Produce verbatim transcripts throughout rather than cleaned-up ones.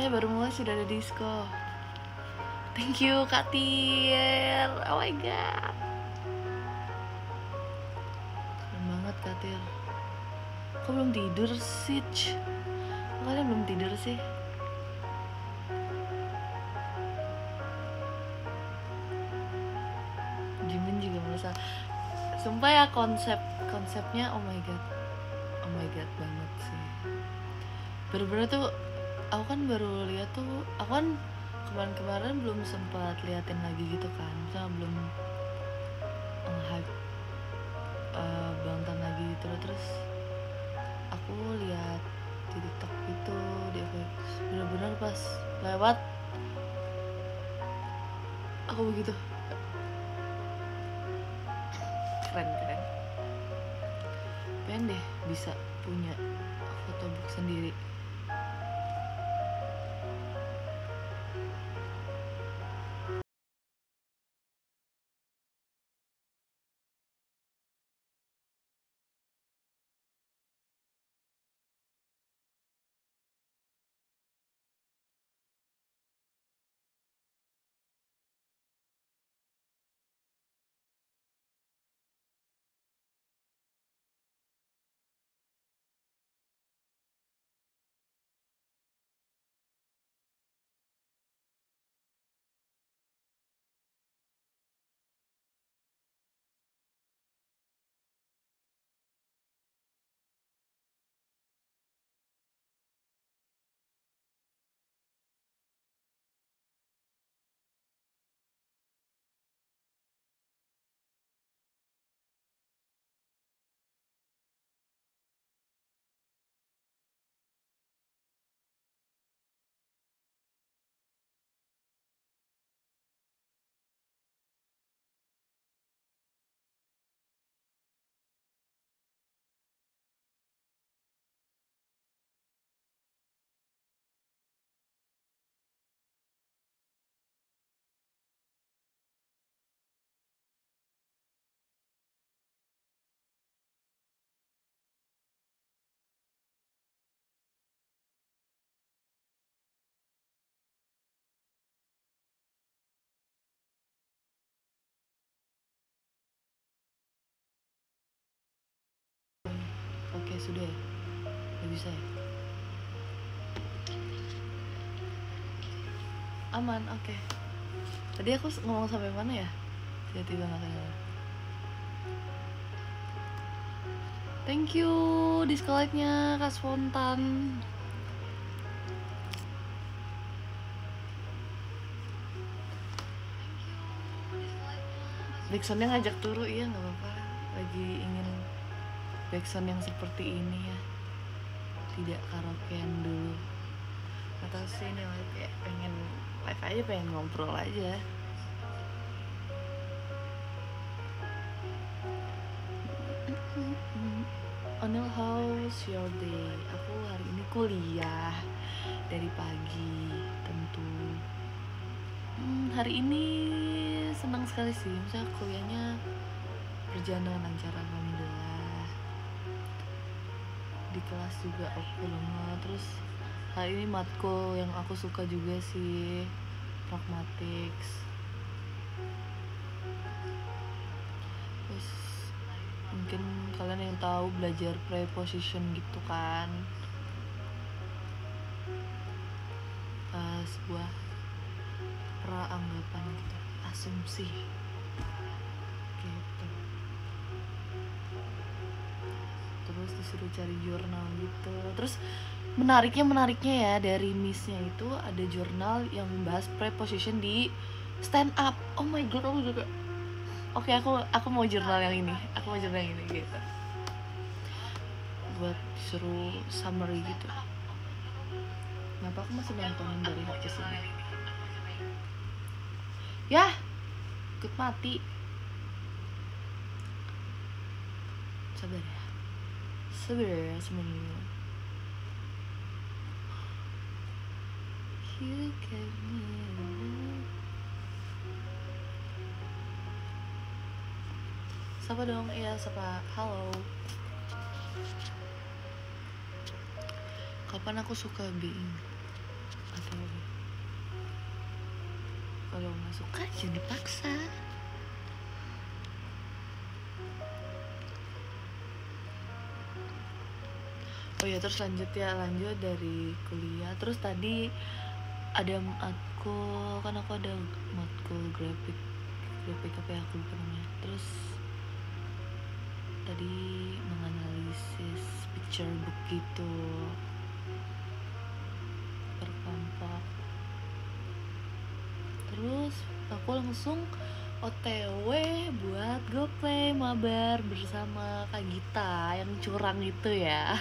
Eh baru mulai sudah ada disco. Thank you Kak Tir. Oh my god, keren banget Kak Tir. Kok belum tidur sih? Kok kalian belum tidur sih? Jimin juga merasa. Sumpah ya, konsep konsepnya oh my god, oh my god banget sih. Bener-bener tuh, aku kan baru lihat tuh, aku kan kemarin-kemarin belum sempat liatin lagi gitu kan, misalnya belum nge-hype uh, Bangtan lagi gitu. Terus aku lihat di TikTok itu, di F X, bener-bener pas lewat aku begitu keren keren. Pengen deh bisa punya photobook sendiri. Oke sudah ya, udah bisa ya, aman. Oke, tadi aku ngomong sampai mana ya, tiba-tiba nggak kedengeran. Thank you disco light-nya Kak Spontan. Backsoundnya ngajak turu, iya nggak apa-apa. Lagi ingin backsound yang seperti ini ya, tidak karaokean dulu. Atau sih ini live kayak pengen live aja, pengen ngobrol aja. Onil, how's your day? Aku hari ini kuliah dari pagi tentu. Hmm, hari ini senang sekali sih, misalnya kuliahnya berjalan dengan lancar, alhamdulillah. Di kelas juga oke banget. Terus hari ini matkul yang aku suka juga sih, pragmatics. Terus mungkin kalian yang tahu belajar preposition gitu kan, uh, sebuah praanggapan gitu, asumsi gitu. Terus disuruh cari jurnal gitu. Terus menariknya menariknya ya, dari missnya itu ada jurnal yang membahas preposition di stand up. Oh my god, aku juga oke, okay, aku aku mau jurnal yang ini, aku mau jurnal yang ini gitu, buat suruh summary gitu. Kenapa aku masih nontonin dari H P sini? Ya, ikut mati. Sabar ya, sabar ya semuanya. You gave me love. Sapa dong, iya sapa, halo. Kapan aku suka being? Oke. kalau nggak suka jangan dipaksa. Oh ya, terus lanjut ya, lanjut dari kuliah. Terus tadi ada matkul, kan aku ada matkul grafik grafik apa ya, aku lupa namanya. Terus tadi menganalisis picture book gitu per kelompok. Terus aku langsung O T W buat GoPlay mabar bersama Kak Gita yang curang itu ya.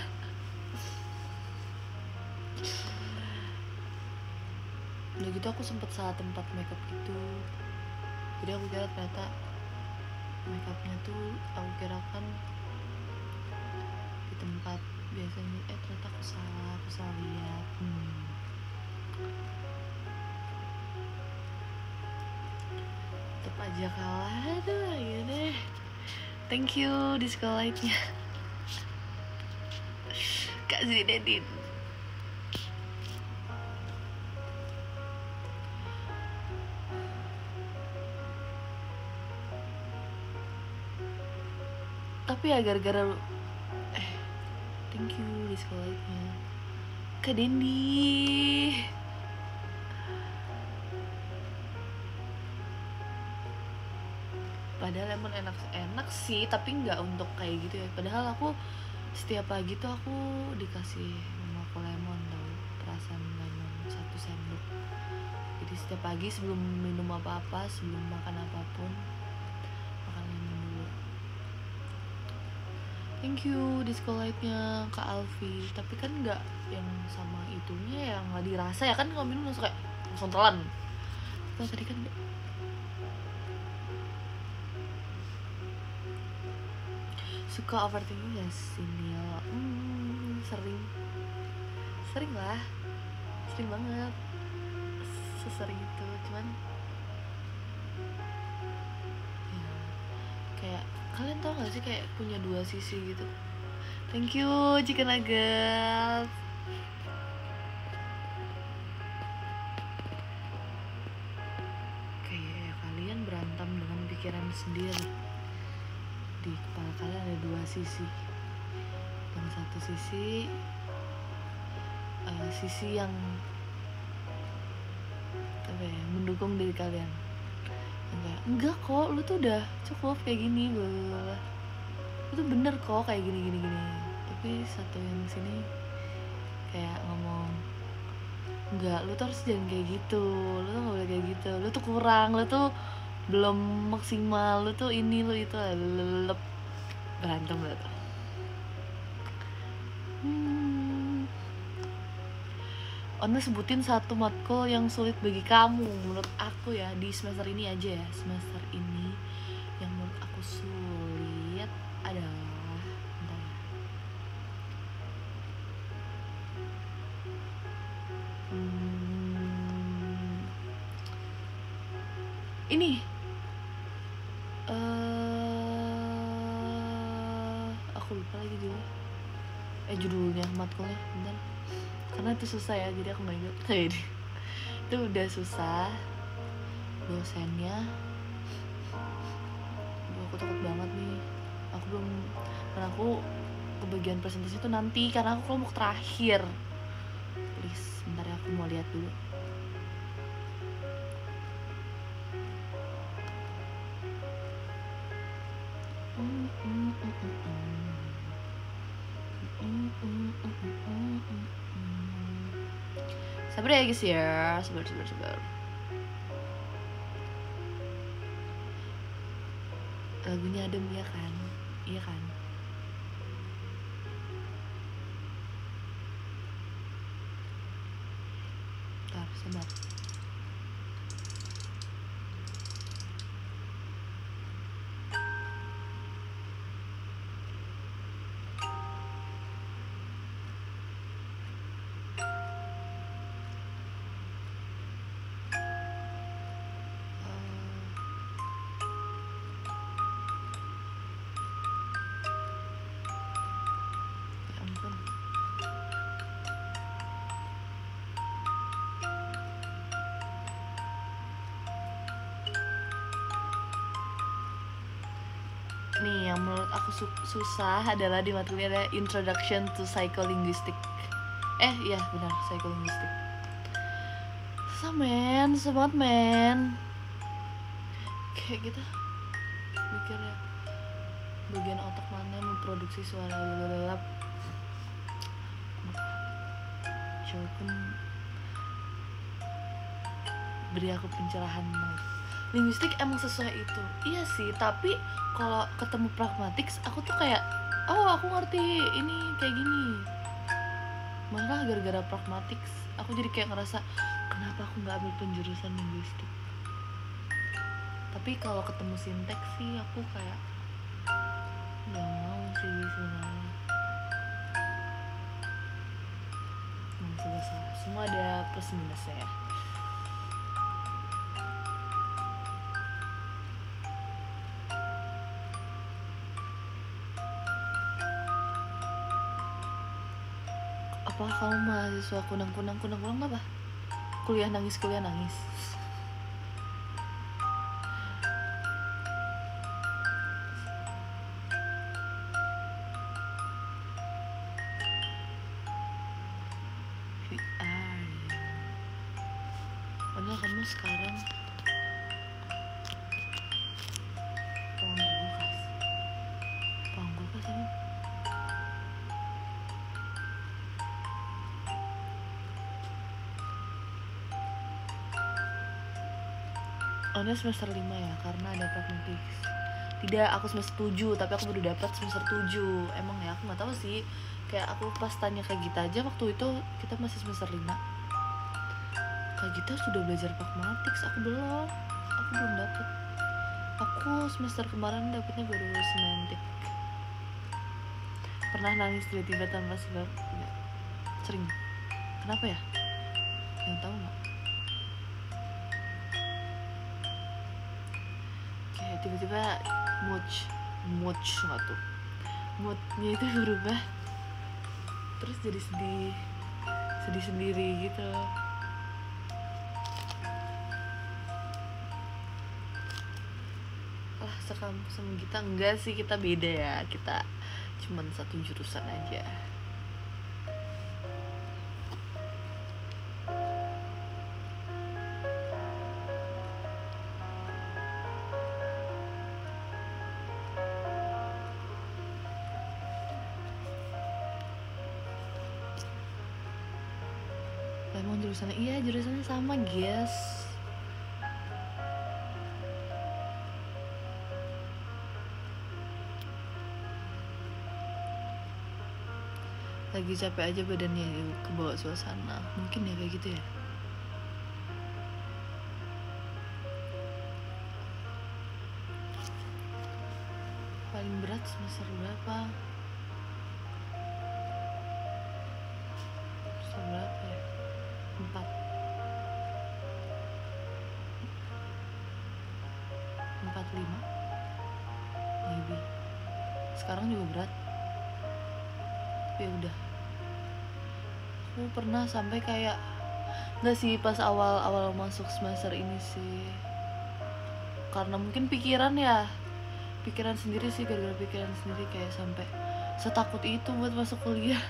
Udah gitu aku sempet salah tempat makeup gitu, jadi aku kira ternyata makeupnya tuh aku kira kan di tempat biasanya, eh ternyata aku salah, aku salah lihat. hmm. Tetep aja kalah, aduh ya deh. Thank you Disco Light-nya Kak Zinedine. Tapi ya gara-gara eh thank you Disco Light-nya Kak Dendi. Padahal emang enak-enak sih, tapi nggak untuk kayak gitu ya. Padahal aku setiap pagi tuh aku dikasih mama aku lemon, tau, perasan lemon satu sendok. Jadi setiap pagi sebelum minum apa-apa, sebelum makan apapun, makan lemon dulu. Thank you Disco Light-nya Kak Alfi. Tapi kan nggak yang sama itunya, yang nggak dirasa ya kan, kalau minum langsung kayak langsung telan. Kalau tadi kan nggak. Suka overthinking ya sini ya. Hmm, sering sering lah, sering banget, sesering itu. Cuman ya, kayak kalian tau gak sih kayak punya dua sisi gitu. Thank you Chicken Nugget. Kayak ya, kalian berantem dengan pikiran sendiri. Di kepala kalian ada dua sisi. Yang satu sisi uh, sisi yang apa ya, mendukung diri kalian, yang kayak enggak kok, lu tuh udah cukup kayak gini, blah, lu tuh bener kok kayak gini gini gini. Tapi satu yang sini kayak ngomong, enggak, lu tuh harus jangan kayak gitu, lu tuh nggak boleh kayak gitu, lu tuh kurang, lu tuh belum maksimal, lu tuh ini, lu itu, lelep, berantem lah tuh. Hmm. Ona sebutin satu matkul yang sulit bagi kamu. Menurut aku ya, di semester ini aja ya, semester ini yang menurut aku sulit adalah, bentar ya. Hmm, ini uh, aku lupa lagi judulnya. Eh judulnya matkulnya, bentar. Karena itu susah ya, jadi aku nggak ingat. Itu udah susah, dosennya. Aduh, aku takut banget nih. Aku belum, karena aku ke bagian presentasi itu nanti, karena aku kelompok terakhir. Please, bentar ya, aku mau lihat dulu. Sabar ya guys ya, sabar sabar sabar. Lagunya adem ya kan, iya kan. Bentar, sabar. yang menurut aku su- susah adalah di mata kuliah ada Introduction to Psycholinguistic. Eh iya benar, Psycholinguistic. Susah men, susah banget men. Kayak gitu mikir ya, bagian otak mana yang memproduksi suara lelap. Coba beri aku pencerahan. Linguistik emang sesuai itu, iya sih, tapi kalau ketemu pragmatics aku tuh kayak oh aku ngerti ini kayak gini, malah gara-gara pragmatics aku jadi kayak ngerasa kenapa aku nggak ambil penjurusan linguistik. Tapi kalau ketemu sinteks sih aku kayak nggak mau sih sebenarnya. Nggak usah, semua ada plus minusnya ya. Apa kamu mahasiswa kunang-kunang kunang-kunang apa? Kuliah nangis kuliah nangis. We are. Padahal kamu sekarang tuang kulkas, tuang kulkas ini. Anda semester lima ya, karena ada pragmatics. Tidak, aku semester tujuh, tapi aku baru dapat semester tujuh. Emang ya, aku nggak tahu sih. Kayak aku pas tanya Kak Gita aja waktu itu kita masih semester lima. Kak Gita sudah belajar pragmatics, aku belum. Aku belum dapat. Aku semester kemarin dapatnya baru semantik. Pernah nangis tiba-tiba tanpa sebab? Enggak. Sering. Kenapa ya? Yang tahu nggak? Kayak tiba-tiba mood mood suatu moodnya itu berubah, terus jadi sedih sedih sendiri gitu. Lah sekampus sama kita enggak sih, kita beda ya, kita cuman satu jurusan aja. Emang jurusannya, iya jurusannya sama guys. Lagi capek aja badannya, kebawa suasana. Mungkin ya kayak gitu ya. Paling berat semester berapa? Semester berapa ya? Empat. Empat lima. Maybe. Sekarang juga berat. Tapi udah. Aku pernah sampai kayak nggak sih pas awal-awal masuk semester ini sih. Karena mungkin pikiran ya. Pikiran sendiri sih, gara-gara pikiran sendiri kayak sampai setakut itu buat masuk kuliah.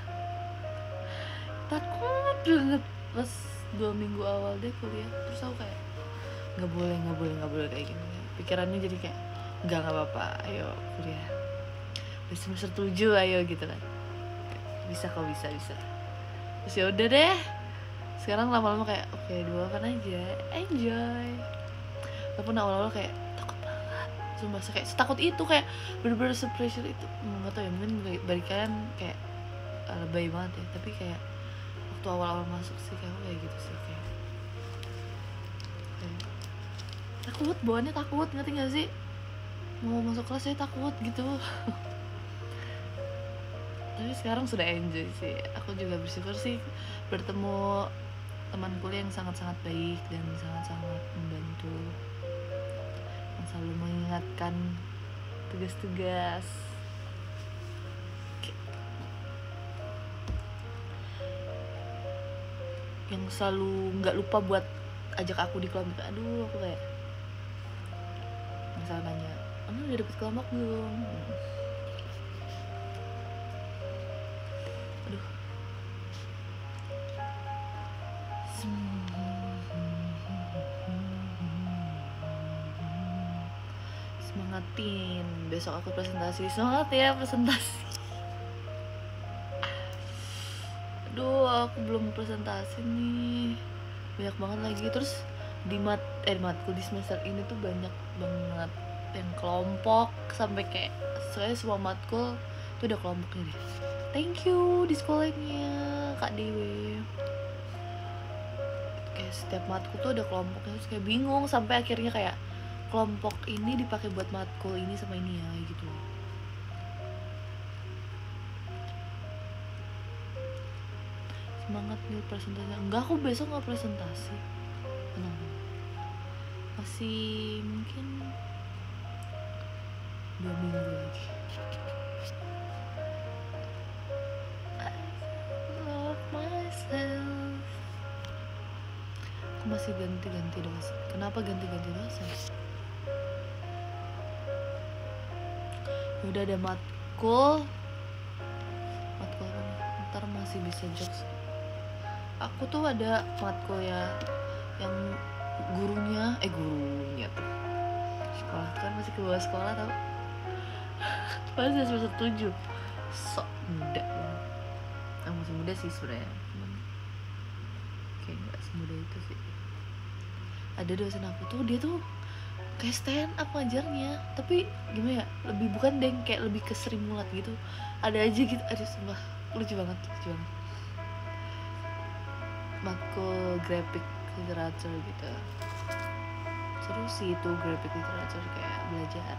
Takut banget pas dua minggu awal deh kuliah. Terus aku kayak nggak boleh nggak boleh nggak boleh kayak gini. Pikirannya jadi kayak nggak nggak apa-apa, ayo kuliah. Udah semester tujuh ayo gitu kan. Bisa kok, bisa bisa. Terus ya udah deh. Sekarang lama-lama kayak oke okay, dua kan aja, enjoy. Walaupun awal-awal kayak takut banget, sumpah kayak setakut itu, kayak bener-bener se-pressure itu. Nggak tahu ya, mungkin bagi kalian kayak lebay banget ya, tapi kayak waktu awal-awal masuk sih kayak kayak gitu sih, kayak, kayak takut, bawaannya takut, ngerti gak sih? Mau masuk kelas saya takut gitu. Tapi sekarang sudah enjoy sih. Aku juga bersyukur sih bertemu teman kuliah yang sangat-sangat baik dan sangat-sangat membantu, yang selalu mengingatkan tugas-tugas. Yang selalu nggak lupa buat ajak aku di kelompok. Aduh, aku kayak misalnya nanya, e, Kamu udah dapet kelompok belum? Aduh. Semangatin, besok aku presentasi. Semangat ya presentasi. Aduh, aku belum presentasi nih, banyak banget lagi. Terus di mat eh matkul di semester ini tuh banyak banget yang kelompok, sampai kayak soalnya semua matkul tuh udah kelompoknya deh. Thank you di sekolahnya Kak Dewi. Kayak setiap matkul tuh ada kelompoknya, terus kayak bingung, sampai akhirnya kayak kelompok ini dipakai buat matkul ini sama ini ya gitu. Semangat nih presentasinya. Enggak, aku besok nggak presentasi. Kenapa? Masih mungkin dua minggu lagi. I love myself. Aku masih ganti-ganti dosen. Kenapa ganti-ganti dosen? Udah ada matkul. Matkul apa nih? Ntar masih bisa jokes. Aku tuh ada matkul ya yang gurunya eh gurunya tuh sekolah kan masih ke bawah sekolah tau. Masih semester tujuh, sok muda. Nah, masih muda sih sebenarnya, cuman kayak nggak semuda itu sih. Ada dosen aku tuh, dia tuh kayak stand up ngajarnya, tapi gimana ya, lebih bukan deng, kayak lebih ke Sri Mulat gitu. Ada aja gitu, aduh sumpah lucu banget, lucu banget. Matkul graphic literature gitu, seru sih itu graphic literature, kayak belajar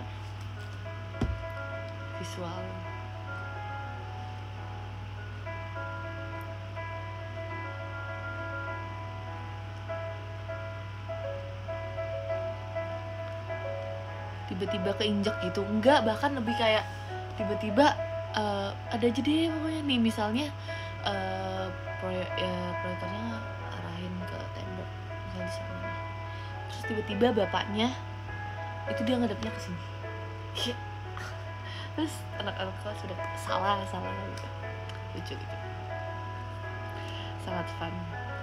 visual. Tiba-tiba keinjak gitu, enggak, bahkan lebih kayak tiba-tiba uh, ada aja deh pokoknya nih, misalnya uh, proyek ya, proyektornya arahin ke tembok misalnya di sana nih, terus tiba-tiba bapaknya itu dia ngadepnya ke sini. Terus anak-anak kelas sudah salah salah gitu, lucu gitu, sangat fun.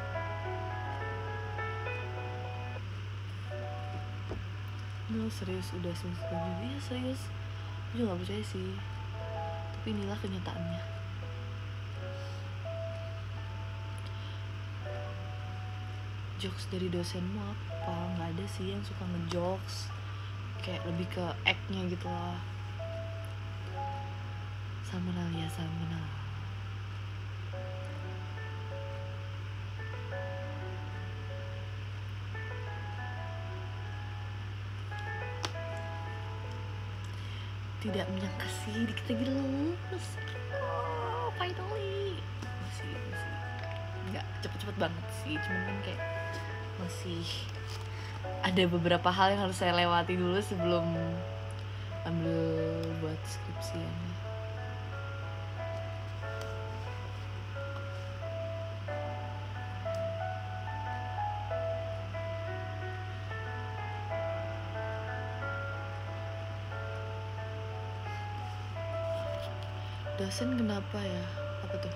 No, serius udah semester tujuh. Iya serius, aku juga gak percaya sih, tapi inilah kenyataannya. Jokes dari dosenmu apa? Nggak ada sih yang suka ngejokes, kayak lebih ke act-nya gitu lah. Samunal ya samunal. Tidak menyangka sih dikit lagi lulus. Oh, finally. Masih masih nggak cepet-cepet banget sih, cuman kan kayak masih ada beberapa hal yang harus saya lewati dulu sebelum ambil buat skripsian. Dosen kenapa ya? Apa tuh?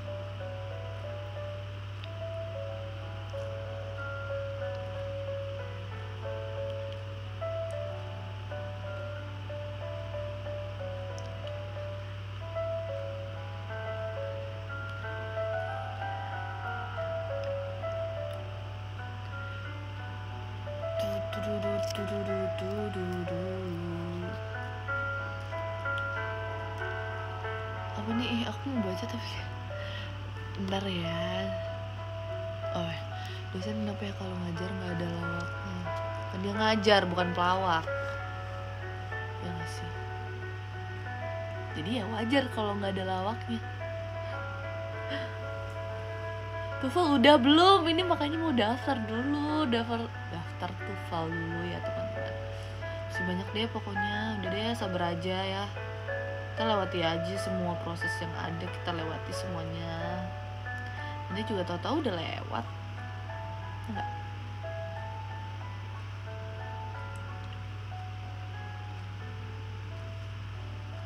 Apa nih? Eh, aku mau baca tapi bentar ya. Oh, dosen kenapa ya kalau ngajar nggak ada lawaknya? Kan dia ngajar bukan pelawak, ya nggak sih? Jadi ya wajar kalau nggak ada lawaknya. Tufal udah belum? Ini makanya mau daftar dulu, daftar daftar Tufal dulu ya teman-teman. Masih banyak deh pokoknya, udah deh sabar aja ya. Kita lewati aja semua proses yang ada, kita lewati semuanya. Nanti juga tahu-tahu udah lewat, enggak?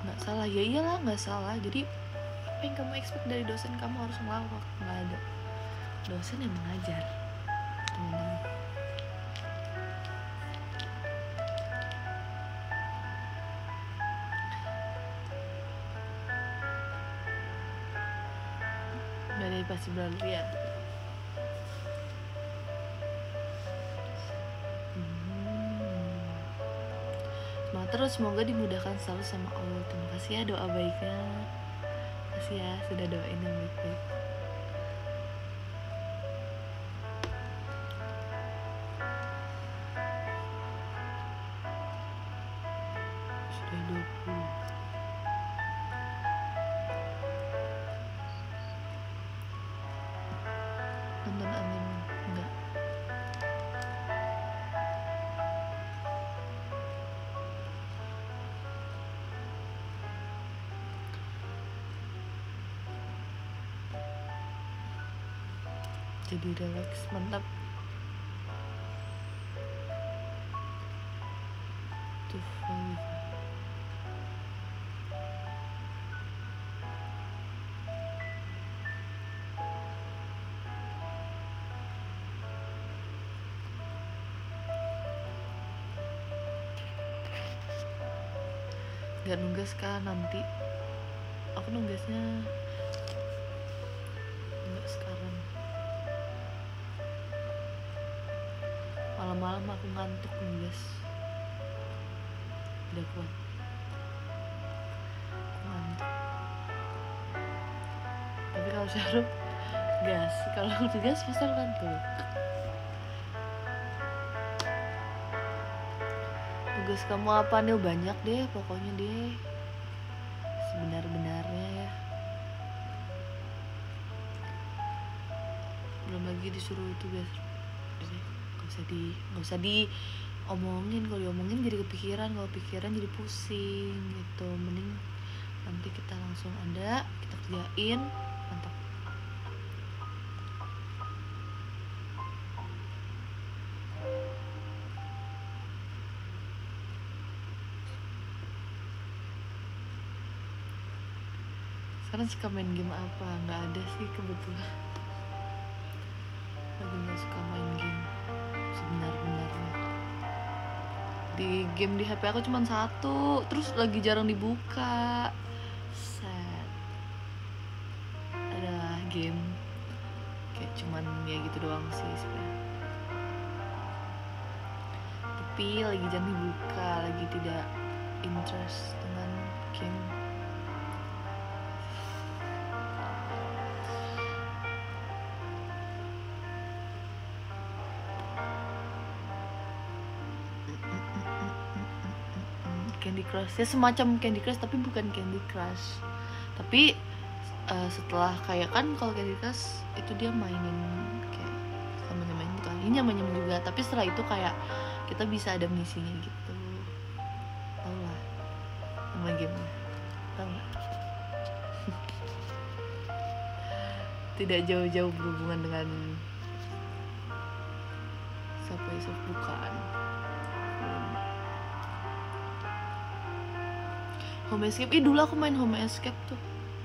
nggak salah, ya iyalah nggak salah. Jadi apa yang kamu expect dari dosen, kamu harus ngelawak. Nggak ada dosen yang mengajar, teman-teman. Badai pasti berlalu ya. Semangat terus, semoga dimudahkan selalu sama Allah. Terima kasih ya doa baiknya. Terima kasih ya sudah doain yang baik-baik. Sudah dua puluh. Nonton anime enggak? Jadi relax, mantap. Tuh, nggak nugas kan nanti? Aku nugasnya nggak sekarang. Malam-malam aku ngantuk nugas. Udah kuat. Aku ngantuk. Tapi kalau Syahrul gas, kalau tugas pasti aku ngantuk. Tugas kamu apa nih? Banyak deh pokoknya deh, sebenar-benarnya ya. Belum lagi disuruh tugas, nggak usah di nggak usah diomongin. Kalau diomongin jadi kepikiran, kalau pikiran jadi pusing gitu. Mending nanti kita langsung ada, kita kerjain, mantap. Sekarang suka main game apa? Nggak ada sih kebetulan. Lagi nggak suka main game sebenar-benarnya. Di game di H P aku cuma satu, terus lagi jarang dibuka. Sad. Ada game kayak cuman ya gitu doang sih sebenarnya. Tapi lagi jarang dibuka, lagi tidak interest dengan game. Candy Crush ya, semacam Candy Crush tapi bukan Candy Crush. Tapi uh, setelah kayak kan kalau Candy Crush itu dia mainin kayak sama main gitu, ini namanya juga. Tapi setelah itu kayak kita bisa ada misinya gitu. Tau lah nama gamenya, tau nggak? Tidak jauh-jauh berhubungan dengan Subway Surf, bukan. Home Escape, ih dulu aku main Home Escape tuh.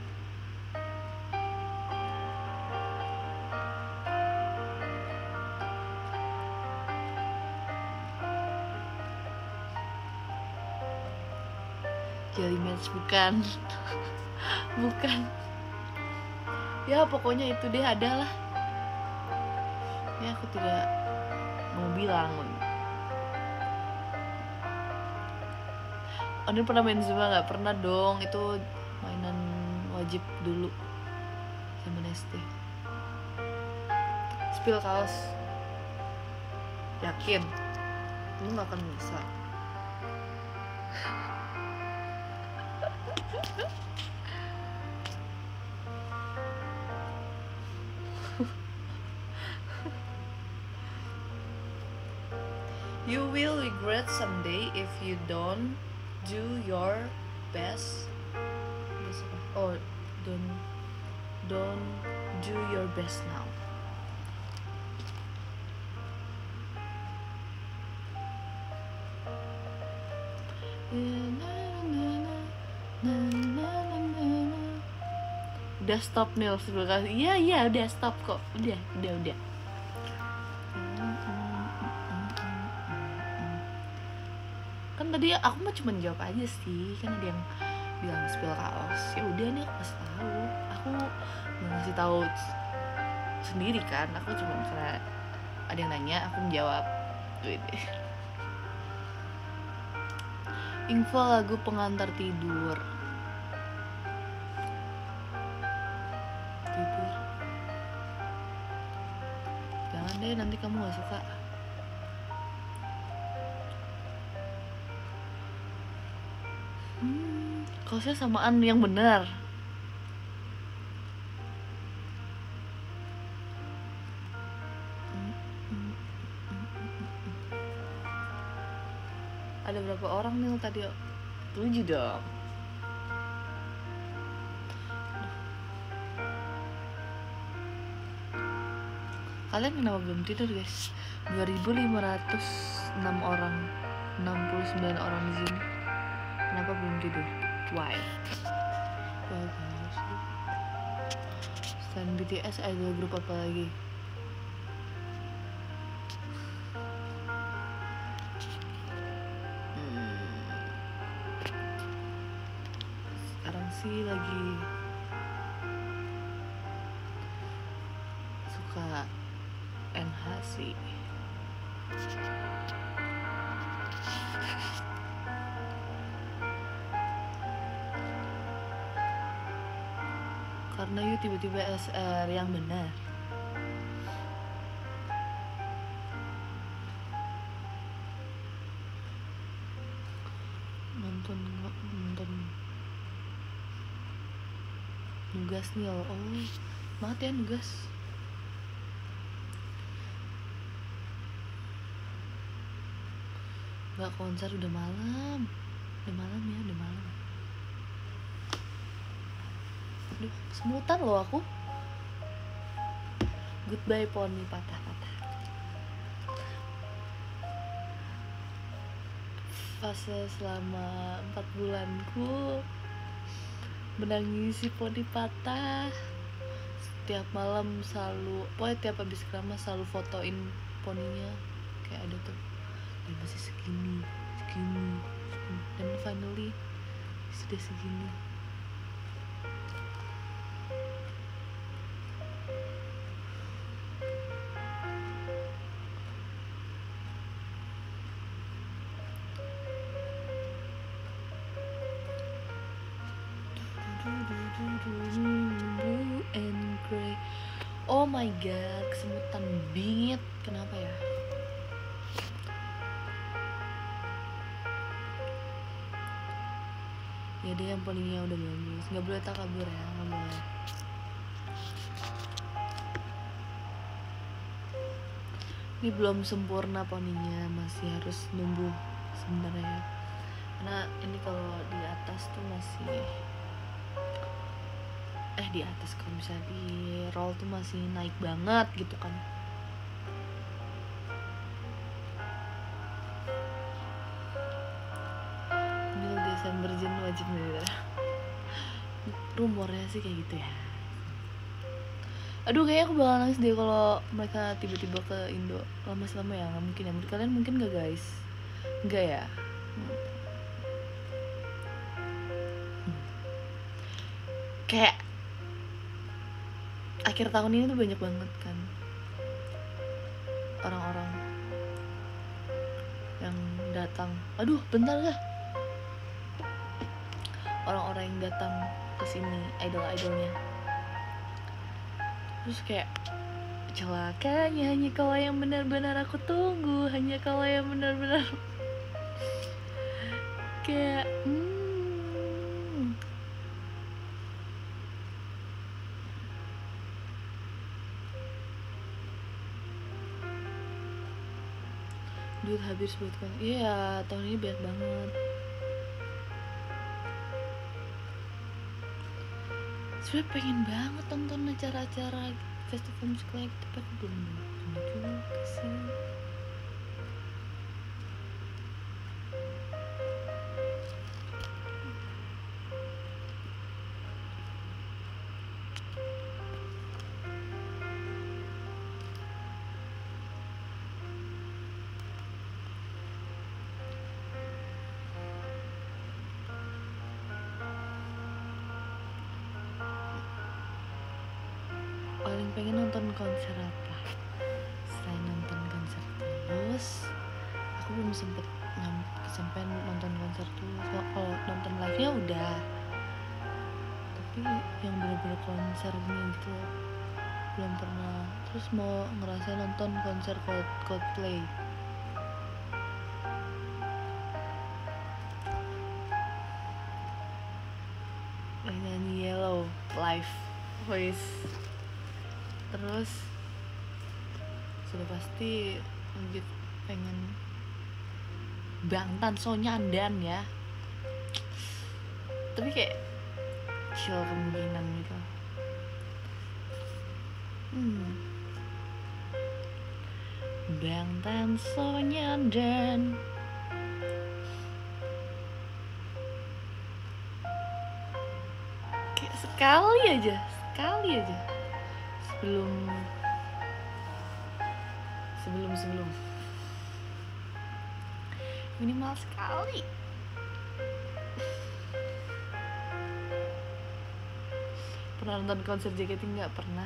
Jelly Match, bukan. Bukan. Ya pokoknya itu deh, ada lah. Ya aku tidak mau bilang. Odin pernah main Zumba nggak? Pernah dong, itu mainan wajib dulu zaman S D. Spill kaos, yakin lu nggak akan bisa. You will regret someday if you don't do your best. Oh, don't don't do your best now. Na, na, na, na, na. Udah stop Nil sebelum kali. Iya iya udah stop kok. Udah udah udah. Kan tadi aku mah cuma jawab aja sih, kan ada yang bilang spill kaos. Ya udah nih aku kasih tahu. Aku mau ngasih tahu sendiri kan. Aku cuma misalnya ada yang nanya, aku menjawab. Wih. Info lagu pengantar tidur. Tidur. Jangan deh, nanti kamu gak suka. Hmm, kaosnya samaan yang benar. Ada berapa orang nih tadi? Tujuh dong. Kalian kenapa belum tidur guys? dua ribu lima ratus enam orang, enam puluh sembilan orang di sini. Kenapa belum tidur? Why? Bagus. Selain B T S, idol grup apa lagi? Hmm. Sekarang sih lagi suka N H sih. Karena you tiba-tiba S R yang benar. Nonton nonton nugas nih oh, oh banget ya nugas. Gak konser udah malam, udah malam ya, udah malam. Aduh, semutan loh aku. Goodbye poni patah-patah. Fase selama empat bulanku menangisi poni patah. Setiap malam selalu, pokoknya tiap habis keramas selalu fotoin poninya. Kayak ada tuh, dia masih segini, segini, segini. Dan finally sudah segini. Blue and gray. Oh my god, kesemutan bingit. Kenapa ya? Ya deh, yang palingnya udah bagus. Gak boleh takabur ya, gak boleh. Ini belum sempurna poninya, masih harus numbuh sebenarnya. Karena ini kalau di atas tuh masih eh di atas kalau bisa di roll tuh masih naik banget gitu kan. Ini Desember Jen wajib nih. Rumornya sih kayak gitu ya. Aduh kayaknya aku bakal nangis deh kalau mereka tiba-tiba ke Indo lama-lama ya. Nggak mungkin ya, kalian mungkin gak guys? Enggak ya. hmm. Kayak akhir tahun ini tuh banyak banget kan orang-orang yang datang. Aduh bentar ya, orang-orang yang datang ke sini, idol-idolnya. Terus kayak celakanya hanya kau yang benar-benar aku tunggu, hanya kau yang benar-benar kayak hmm. Duit habis buat kan. Iya, tahun ini banyak banget. Sebenernya pengen banget tonton acara-acara festival musik lagi, tapi aku belum nonton juga sih. pengen nonton konser apa selain nonton konser Tulus. Aku belum sempet ngam- kesampean nonton konser Tulus. Kalau nonton live nya udah, tapi yang bener-bener konsernya gitu belum pernah. Terus mau ngerasain nonton konser Cold- Coldplay. Nyanyi Yellow live voice. Terus sudah pasti lanjut pengen Bangtan Sonyandan ya, tapi kayak kecil kemungkinan gitu. hmm. Bangtan Sonyandan kayak sekali aja sekali aja sebelum sebelum sebelum minimal sekali. Pernah nonton konser J K T nggak? Pernah.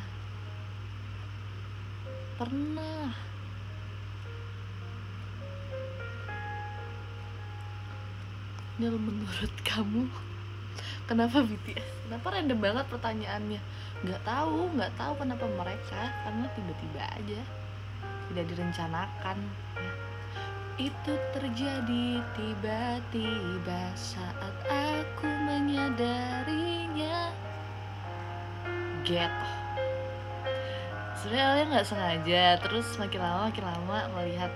Pernah. Nil, menurut kamu kenapa B T S? Kenapa random banget pertanyaannya? Nggak tahu, nggak tahu kenapa mereka, karena tiba-tiba aja, tidak direncanakan. Itu terjadi tiba-tiba saat aku menyadarinya. Gitu. Sebenarnya nggak sengaja, terus makin lama makin lama melihat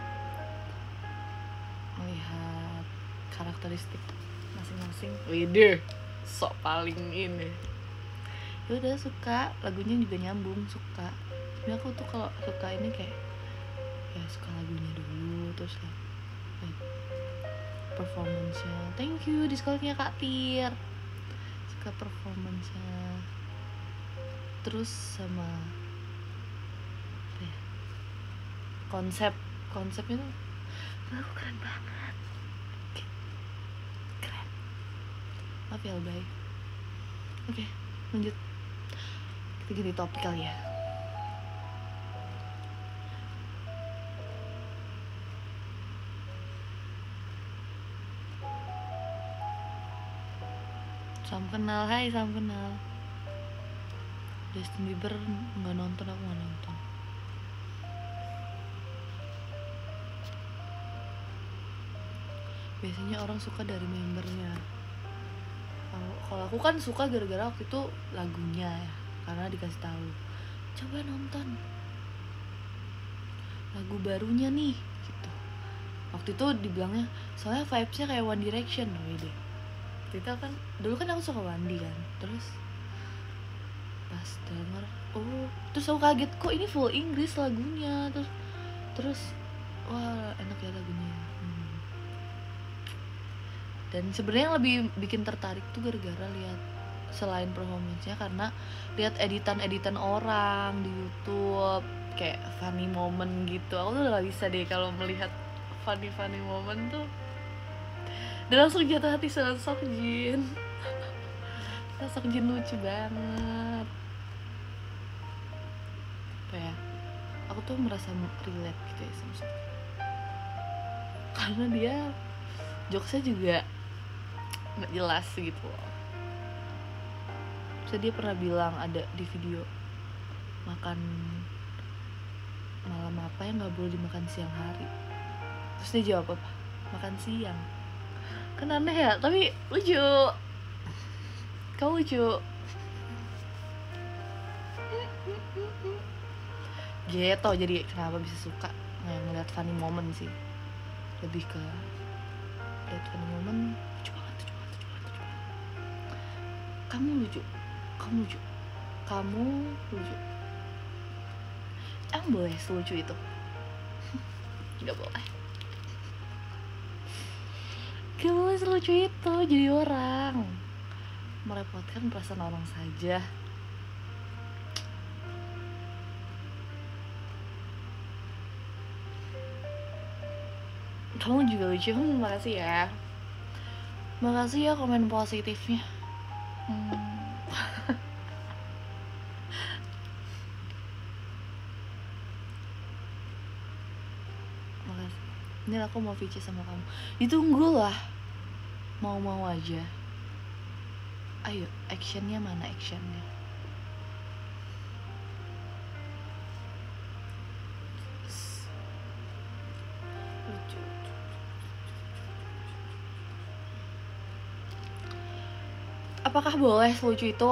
melihat karakteristik masing-masing. Widih, sok paling ini. Ya udah, suka, lagunya juga nyambung, suka. Sebenarnya aku tuh kalau suka ini kayak ya suka lagunya dulu, terus kayak, kayak performance-nya. Thank you Discordnya Kak Tir. Suka performance-nya. Terus sama apa ya? Konsep konsepnya tuh lagu keren banget. Keren. Maaf ya Albay. Oke, lanjut. Kita ganti topik kali ya. Salam kenal, hai salam kenal. Justin Bieber nggak nonton, aku nggak nonton. Biasanya orang suka dari membernya. Kalau aku kan suka gara-gara waktu itu lagunya ya, karena dikasih tahu coba nonton lagu barunya nih gitu. Waktu itu dibilangnya soalnya vibesnya kayak One Direction loh deh. Kita kan dulu kan aku suka Wandi kan, terus pas denger oh terus aku kaget kok ini full Inggris lagunya, terus terus wah enak ya lagunya. hmm. Dan sebenarnya yang lebih bikin tertarik tuh gara-gara lihat selain performance-nya, karena lihat editan-editan orang di YouTube kayak funny moment gitu. Aku tuh udah gak bisa deh kalau melihat funny funny moment tuh, dan langsung jatuh hati sama Seokjin. Seokjin lucu banget. Apa ya, aku tuh merasa relate gitu ya sama Seokjin, karena dia jokesnya juga nggak jelas gitu loh. Terus dia pernah bilang ada di video makan malam apa yang nggak boleh dimakan siang hari. Terus dia jawab apa? Makan siang. Kan aneh ya, tapi lucu. Kau lucu. Gitu, jadi kenapa bisa suka ngeliat funny moment sih. Lebih ke lihat funny moment, lucu banget, lucu banget, lucu banget, lucu banget. Kamu lucu, kamu lucu, kamu lucu. Emang boleh selucu itu? Gak boleh. Gak boleh selucu itu, jadi orang merepotkan perasaan orang saja. Kamu juga lucu, hmm, makasih ya. Makasih ya komen positifnya. hmm. souvenir, aku mau V C sama kamu. Ditunggulah, mau-mau aja. Ayo, actionnya mana actionnya? Lucu. Apakah boleh selucu itu?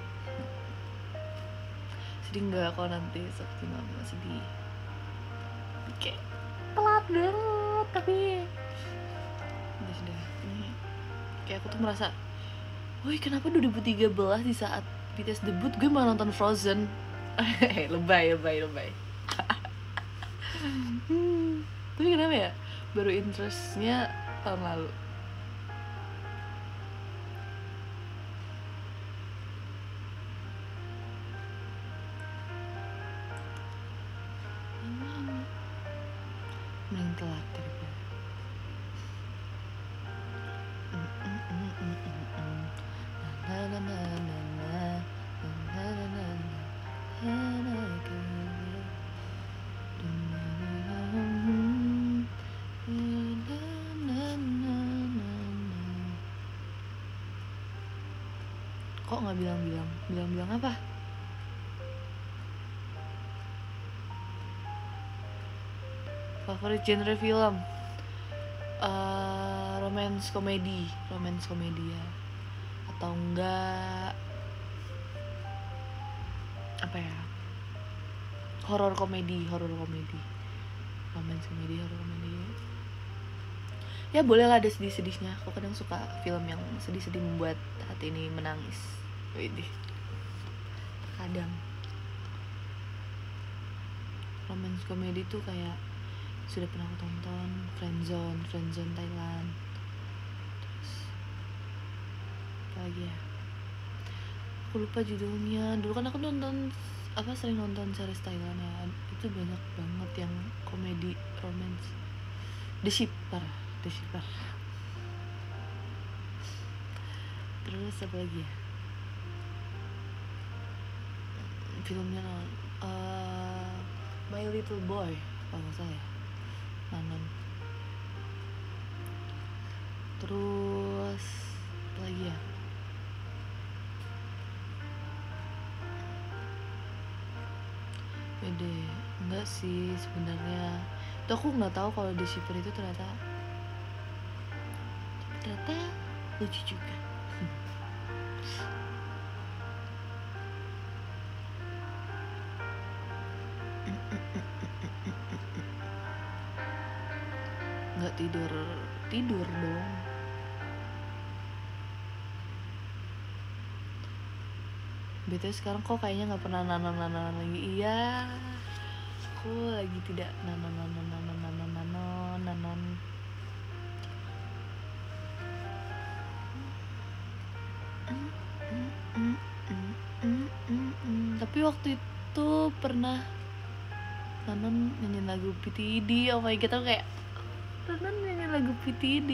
Sedih nggak kalau nanti Sabtu nggak sedih? Oke, telat banget tapi udah sudah. Ini kayak aku tuh merasa, woi kenapa dua ribu tiga belas di saat B T S debut gue malah nonton Frozen. lebay lebay lebay. hmm, tapi kenapa ya baru interestnya tahun lalu. Mending telat daripada kok nggak bilang-bilang bilang-bilang apa? Favorit genre film? Uh, romance komedi, romance komedi ya. Atau enggak apa ya? Horor komedi, horor komedi. Romance komedi, horor komedi. Ya boleh lah ada sedih-sedihnya. Aku kadang suka film yang sedih-sedih membuat hati ini menangis. Widih. Kadang romance komedi tuh kayak sudah pernah aku tonton Friendzone, Friendzone Thailand. Terus apa lagi ya? Aku lupa judulnya. Dulu kan aku nonton apa sering nonton series Thailand ya. Itu banyak banget yang komedi romance. The Shipper, The Shipper. Terus apa lagi ya? Filmnya uh, My Little Boy kalau nggak salah ya. Nanon. Terus apa lagi ya? Beda enggak sih sebenarnya. Tuh aku nggak tahu kalau The Shipper itu ternyata ternyata lucu juga. Nggak tidur tidur dong. B T S sekarang kok kayaknya nggak pernah nanam-nanam lagi. Iya, aku lagi tidak nanam-nanam nanam-nanam nanam nanam. Tapi waktu itu pernah Nanon nyanyi lagu P T D. Oh my god, aku kayak Nanon nyanyi lagu P T D.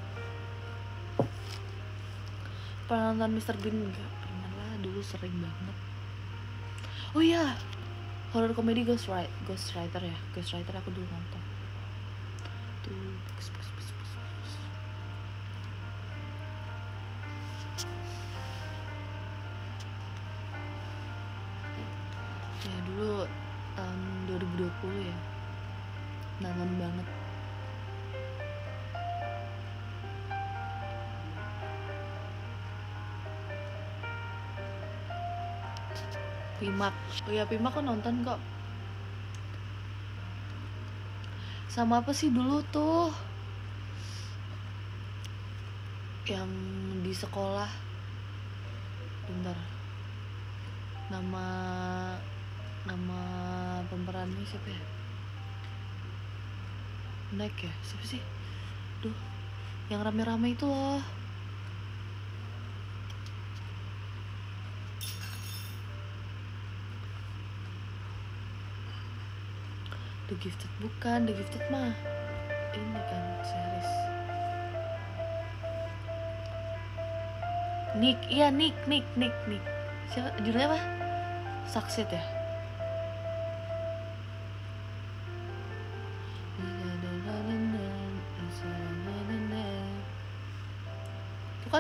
Pernah nonton Mister Bean? Enggak pernah lah, dulu sering banget. Oh iya, horror komedi Ghost Rider, Ghost Rider ya, Ghost Rider aku dulu nonton. Tuh, bagus, bagus, bagus, bagus, bagus. Ya dulu tahun dua ribu dua puluh ya, nanon banget. Pimak, oh ya Pimak aku nonton kok. Sama apa sih dulu tuh yang di sekolah? Bentar, nama nama pemerannya siapa ya? Naik ya, siapa sih? Duh, yang rame-rame itu loh. The Gifted bukan, The Gifted mah ini kan series. Nick, iya Nick, Nick, Nick, Nick. Siapa judulnya apa? Succeed ya?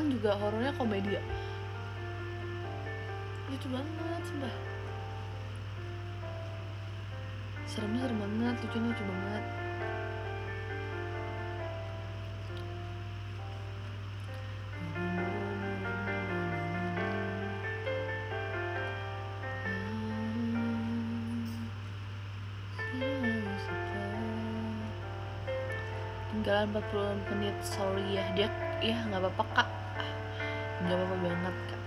kan juga horornya komedi ya, lucu banget sumpah, seremnya serem banget, lucunya lucu banget. Tinggal empat puluh menit, sorry ya. Dia ya nggak apa-apa kak, nggak apa-apa banget kak.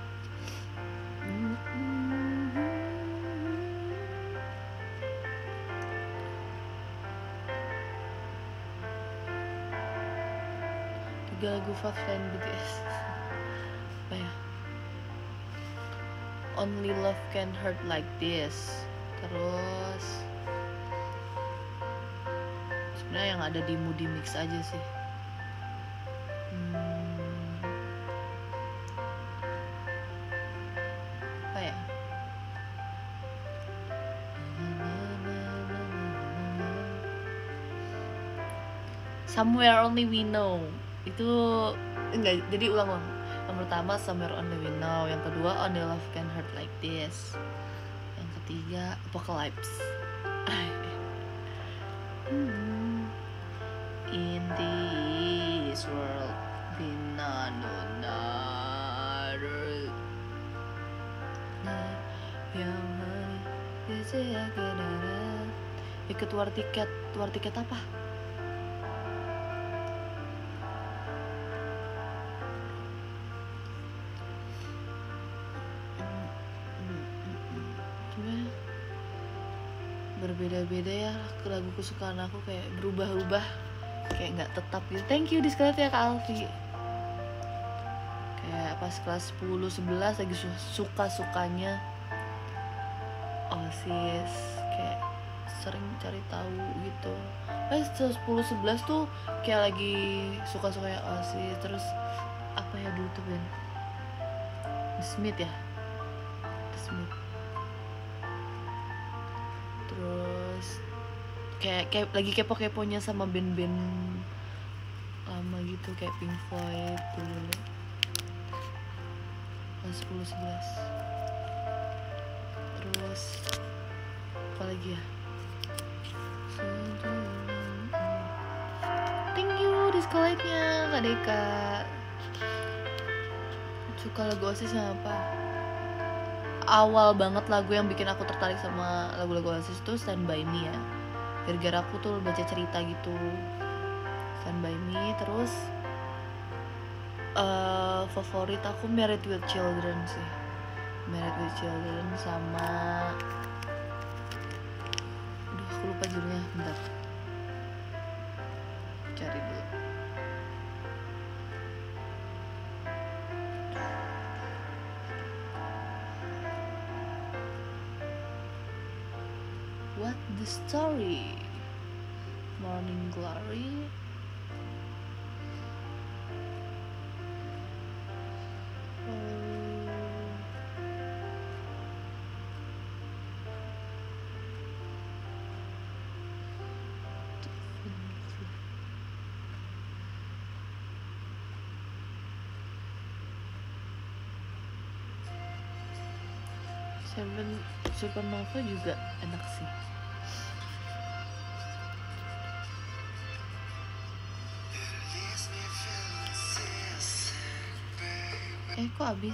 Tiga lagu Fastline B T S apa ya, Only Love Can Hurt Like This. Terus sebenarnya yang ada di Moody Mix aja sih. hmm, apa ya, Somewhere Only We Know itu enggak, jadi ulang-ulang. Yang pertama Somewhere Only We Know, yang kedua Only Love Can Hurt Like This, yang ketiga Apocalypse. In this world we none another. Yang bisa kedara. Ikut war tiket, war tiket apa? Berbeda-beda ya lagu kesukaan aku, kayak berubah-ubah, kayak nggak tetap gitu. Thank you Discord ya Kak Alfi. Kayak pas kelas sepuluh sebelas lagi suka-sukanya Oasis, kayak sering cari tahu gitu. Pas sepuluh sebelas tuh kayak lagi suka-sukanya Oasis. Terus apa ya dulu tuh Ben? The Smith ya, The Smith. Terus kayak kayak lagi kepo-keponya sama band-band lama gitu, kayak Pink Floyd dulu kelas sepuluh sebelas. Terus apa lagi ya, thank you Discolite-nya Kak Deka. Suka lagu Oasis yang apa? Awal banget lagu yang bikin aku tertarik sama lagu-lagu Oasis tuh Stand By Me ya, gara-gara aku tuh baca cerita gitu, Stand By Me. Terus uh, favorit aku Married with Children sih, Married with Children sama aduh aku lupa judulnya, bentar cari dulu. What the Story, Morning Glory. Seven Supernova juga enak sih. Eh kok abis?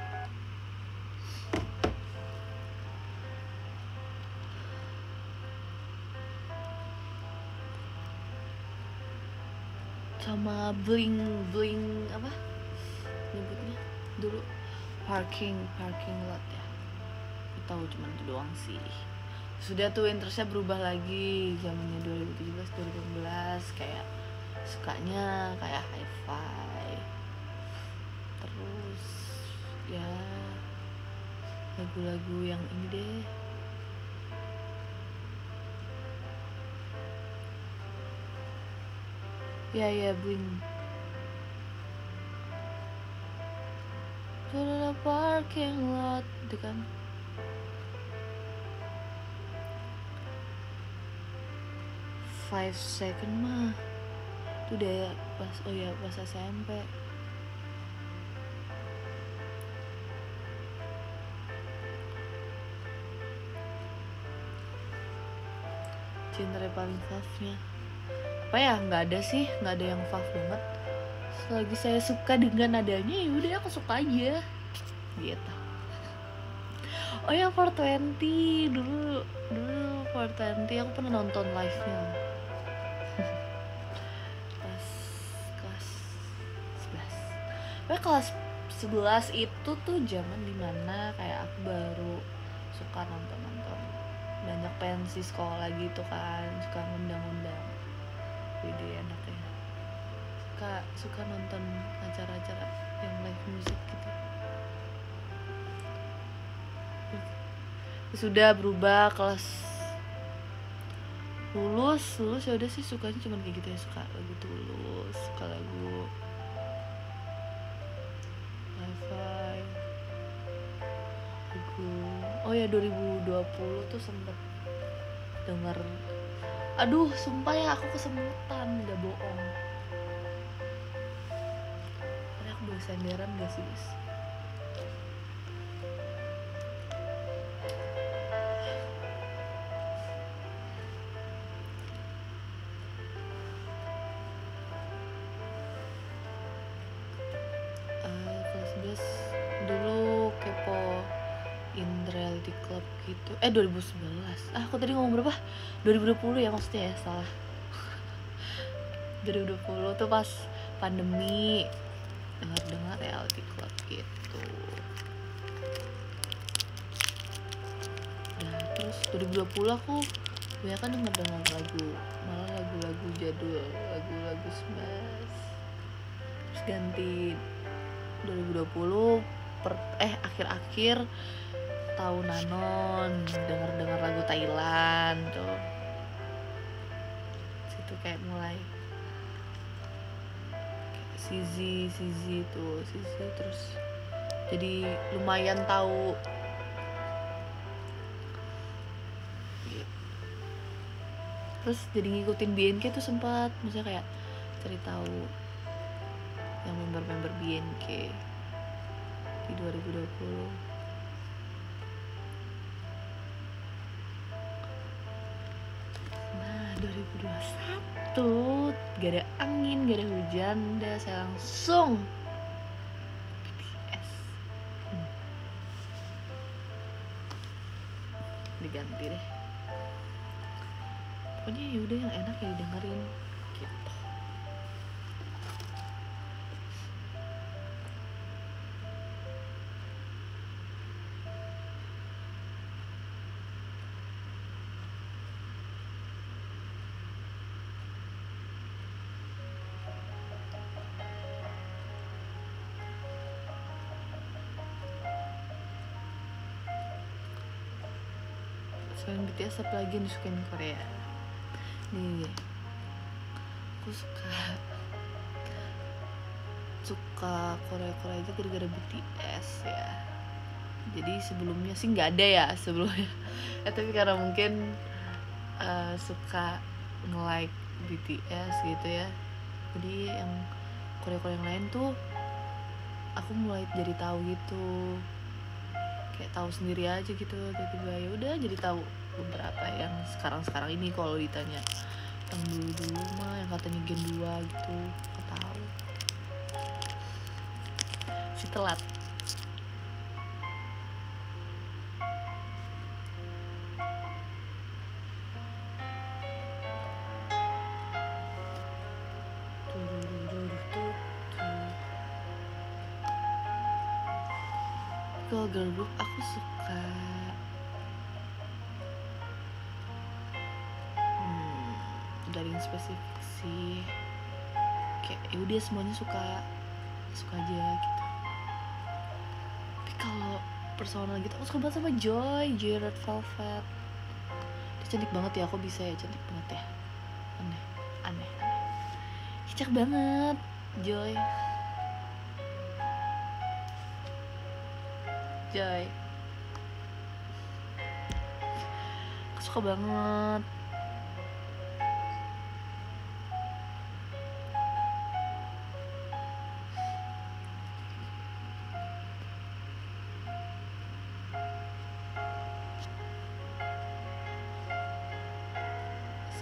Sama bling bling apa nyebutnya dulu, parking parking lot ya, aku tahu cuman itu doang sih. Sudah tuh interestnya berubah lagi zamannya dua ribu tujuh belas dua ribu delapan belas, kayak sukanya kayak hi-fi. Terus ya lagu-lagu yang ini deh, ya ya bling to the parking lot itu kan. Five second mah itu udah pas, oh ya pas S M P. genre paling fave-nya apa ya, nggak ada sih, nggak ada yang fave banget. Selagi saya suka dengan nadanya ya udah aku suka aja gitu. Oh ya, four twenty dulu dulu four twenty aku pernah nonton live-nya kelas kelas sebelas. Pokoknya kelas sebelas itu tuh zaman dimana kayak aku baru suka nonton-nonton, banyak pensi sekolah gitu kan, suka ngundang-undang. Jadi enaknya suka suka nonton acara-acara yang live music gitu. Sudah berubah kelas lulus lulus ya udah sih sukanya cuma kayak gitu ya, suka lagu Tulus, suka lagu Hi-Fi, lagu oh ya dua ribu dua puluh tuh sempet denger, aduh sumpah ya aku kesemutan, gak bohong. Karena aku bawa senderan gak sih guys? Uh, kelas sebelas dulu kepo in reality club gitu. Eh dua ribu sebelas. Ah, aku tadi ngomong berapa? dua ribu dua puluh ya maksudnya ya, salah. dua ribu dua puluh tuh pas pandemi, dengar-dengar reality club gitu. Nah, terus dua ribu dua puluh aku banyak kan denger-denger lagu, malah lagu-lagu jadul, lagu-lagu smash. Terus ganti dua ribu dua puluh per, eh akhir-akhir tahun nanon denger-denger lagu Thailand tuh. Situ kayak mulai kayak Sizi, Sizi tuh, Sizi terus jadi lumayan tahu gitu. Terus jadi ngikutin B N K tuh sempat, maksudnya kayak cari tahu yang member-member B N K di dua ribu dua puluh. Nah, dua ribu dua puluh satu gak ada angin, gak ada hujan, udah saya langsung B T S. Hmm. Diganti deh. Pokoknya yaudah yang enak ya didengerin gitu. Selain B T S apa lagi yang disukain Korea? Nih, aku suka suka Korea-Korea aja gara-gara B T S ya. Jadi sebelumnya sih nggak ada ya sebelumnya. Ya, tapi karena mungkin uh, suka nge-like B T S gitu ya. Jadi yang Korea-Korea yang lain tuh aku mulai jadi tahu gitu. Kayak tahu sendiri aja gitu, tiba-tiba ya udah jadi tahu beberapa yang sekarang-sekarang ini. Kalau ditanya yang dulu-dulu mah yang katanya Gen dua gitu, nggak tahu. Si telat. Kalau girl group aku suka hmm, dari yang spesifik sih, kayak ya udah semuanya suka suka aja gitu. Tapi kalau personal gitu aku suka banget sama Joy, Joy Red Velvet. Dia cantik banget ya, aku bisa ya cantik banget ya, aneh aneh aneh cantik banget Joy. Joy aku suka banget.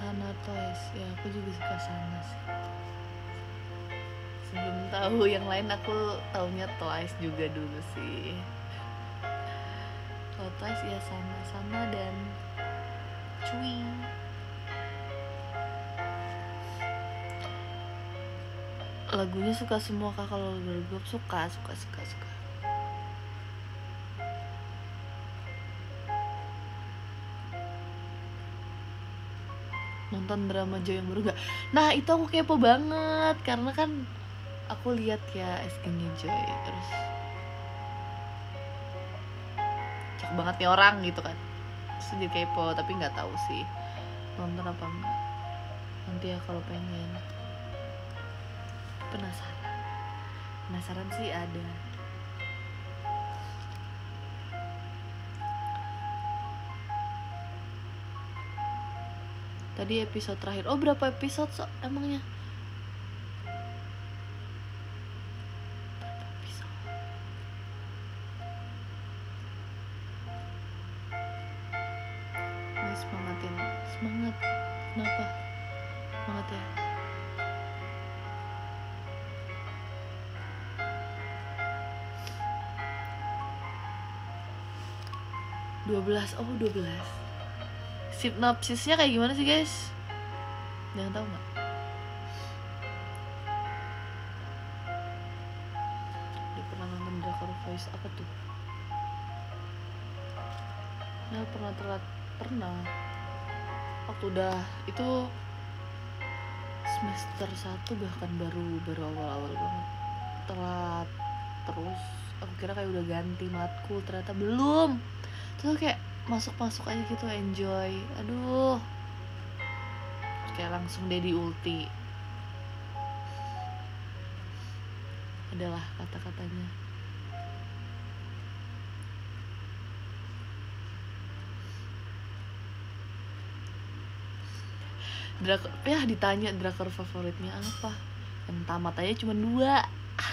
Sana Twice, ya aku juga suka Sana sih. Sebelum tahu yang lain aku taunya Twice juga dulu sih. Kalau Twice ya Sana, Sana dan Cui. Lagunya suka semua kak, kalau girl group suka suka suka suka. Nonton drama Jo yang baru gak? Nah itu aku kepo banget karena kan aku lihat ya S G-nya Joy, terus cakep banget nih orang gitu kan, terus jadi kepo tapi nggak tahu sih nonton apa enggak. Nanti ya kalau pengen, penasaran penasaran sih ada. Tadi episode terakhir, oh berapa episode so emangnya? Berapa episode? Nah, semangatin, semangat. Kenapa? Semangat ya. dua belas, oh dua belas. Sinopsisnya kayak gimana sih guys? Jangan tahu nggak? Udah pernah nonton drakor Voice apa tuh? Nah pernah telat, pernah. Waktu udah itu semester satu bahkan baru baru awal-awal banget. Telat terus. Aku kira kayak udah ganti matkul, ternyata belum. Terus kayak masuk-masuk aja gitu, enjoy. Aduh, kayak langsung Dedi Ulti adalah kata-katanya. Drakor, ya ditanya drakor favoritnya apa, yang tamat aja cuma dua.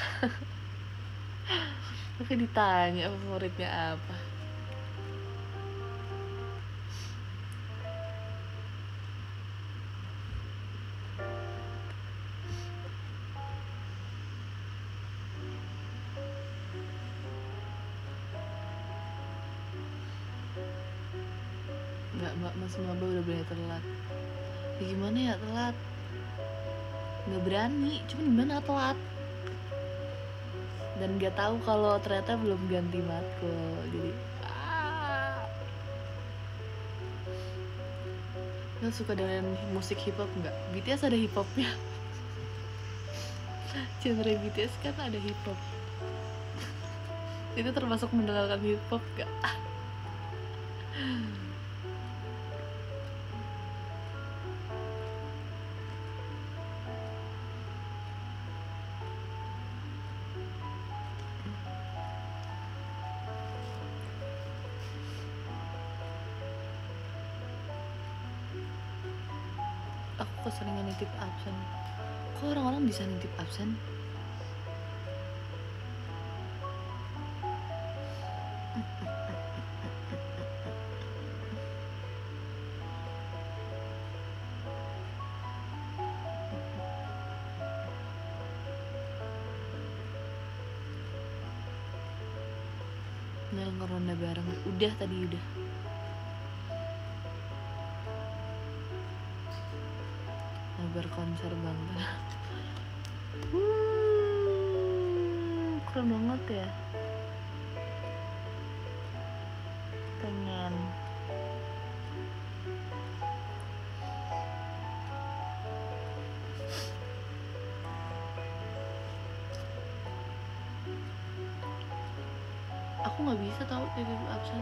Oke ditanya favoritnya apa. Nggak, mbak Mas Maba udah berani telat. Ya gimana ya telat? Nggak berani, cuman gimana telat? Dan nggak tahu kalau ternyata belum ganti matkul, jadi ah. Lo suka dengan musik hip hop nggak? B T S ada hip hopnya. Genre B T S kan ada hip hop. Itu termasuk mendengarkan hip hop nggak? Aku keseringan nitip absen. Kok orang-orang bisa nitip absen? Nel ngeronda bareng. Udah tadi udah. Berkonser bangga. Hmm, keren banget ya. Pengen. Aku nggak bisa tahu titip absen.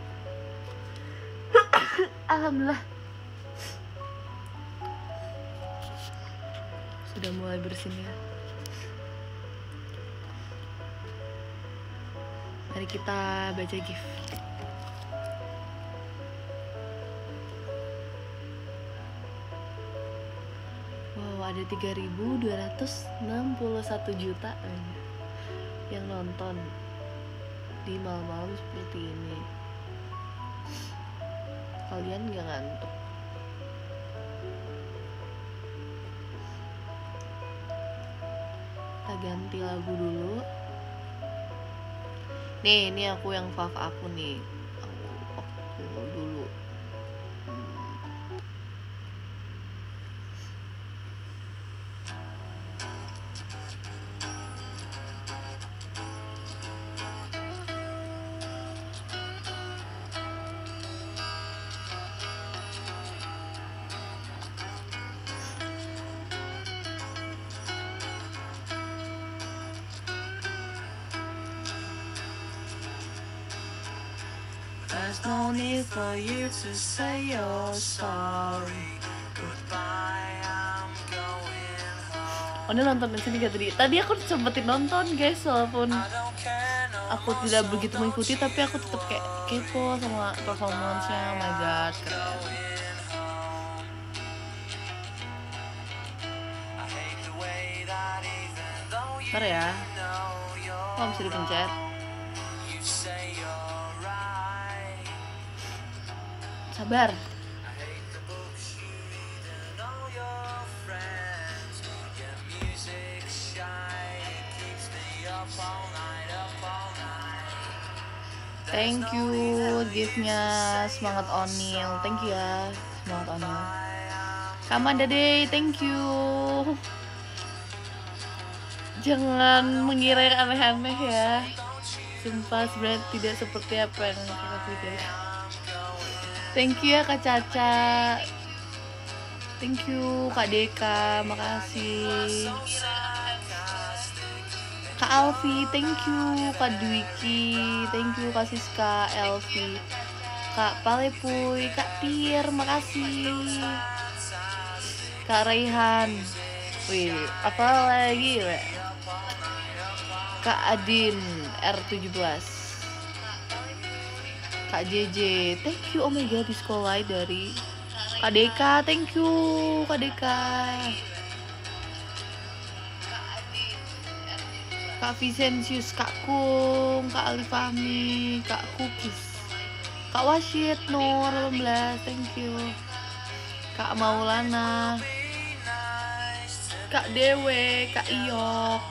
Alhamdulillah. Sudah mulai bersin ya. Mari kita baca gift. Wow, ada tiga ribu dua ratus enam puluh satu juta yang nonton di malam-malam seperti ini. Kalian gak ngantuk? ganti lagu dulu. Nih, ini aku yang fav aku nih. Aku waktu dulu. There's no need for you to say you're sorry. Goodbye, I'm going home. Oh, ini nonton di sini gak tadi? Tadi aku sempetin nonton guys, walaupun aku tidak begitu mengikuti, tapi aku tetap kayak kepo sama performance-nya. Oh my god, keren. Bentar ya. Oh, bisa dipencet. Sabar. Thank you gift-nya, semangat Onil. Thank you ya, semangat Onil. Kamanda Day, thank you. Jangan mengira yang aneh-aneh ya. Sumpah sebenarnya tidak seperti apa yang kakak pikirkan. Thank you ya Kak Caca. Thank you Kak Deka, makasih. Kak Alfi, thank you. Kak Dwiki, thank you. Kak Siska, Elvi, Kak Palepuy, Kak Tir, makasih. Kak Raihan, wih, apa lagi ya? Kak Adin, R tujuh belas, Kak J J, thank you. Oh my god, di sekolah dari Kak Deka, thank you Kak Deka. Kak Vicensius, Kak Kung, Kak Ali Fahmi, Kak Kukis, Kak Wasyid Nur delapan belas, thank you. Kak Maulana, Kak Dewe, Kak Iyok,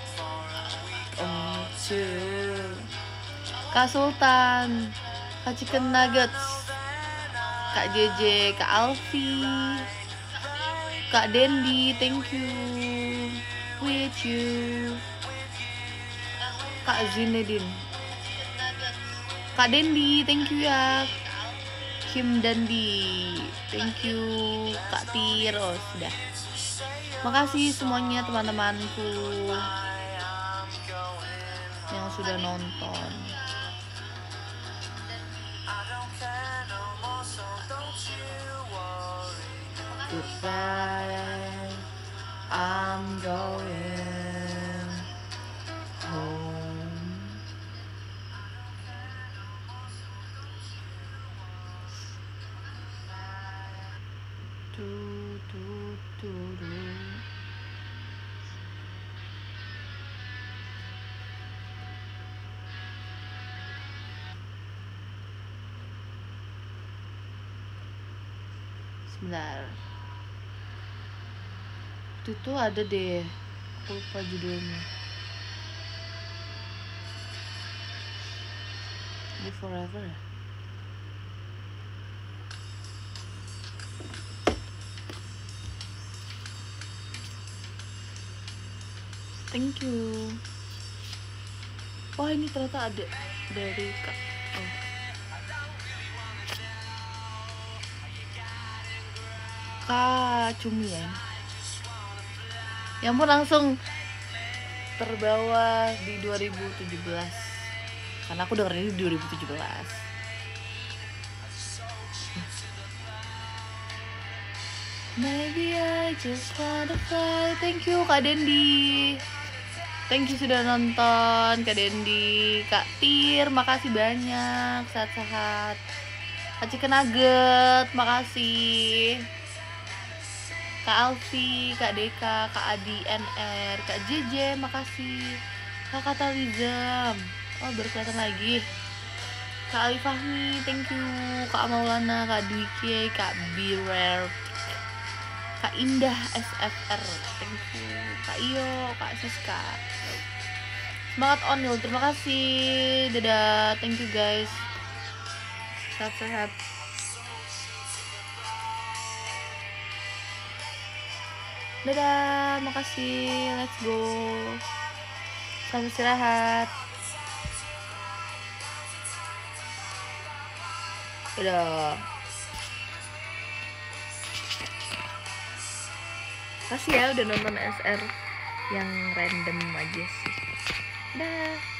Om Cu, Kak Sultan, Kak Chicken Nuggets, Kak J J, Kak Alfi, Kak Dendi, thank you. With you. Kak Zinedine, Kak Dendi, thank you ya. Kim Dandi, thank you. Kak Tir, oh sudah. Makasih semuanya teman-temanku yang sudah nonton. Goodbye, I'm going home. Du, du, du, du. Sebentar. Itu tuh ada deh, aku lupa judulnya. Ini Forever ya? Thank you. Wah, ini ternyata ada dari Kak. Oh. Kak Cumi ya. Yang pun langsung terbawa di dua ribu tujuh belas. Karena aku dengerin di dua ribu tujuh belas. Maybe I just wanna fly. Thank you Kak Dendi. Thank you sudah nonton Kak Dendi. Kak Tir, makasih banyak. Sehat-sehat. Kak Chicken Nugget, makasih. Kak Alfi, Kak Deka, Kak Adi N R, Kak J J, makasih. Kak Katalizam, oh baru kelihatan lagi. Kak Ali Fahmi, thank you. Kak Maulana, Kak Dwiki, Kak Beware, Kak Indah S F R, thank you. Kak Iyo, Kak Siska, semangat Onil, terima kasih. Dadah, thank you guys, sehat-sehat. Dadah, makasih, let's go. Selamat istirahat. Dadah. Kasih ya udah nonton S R yang random aja sih. Dah.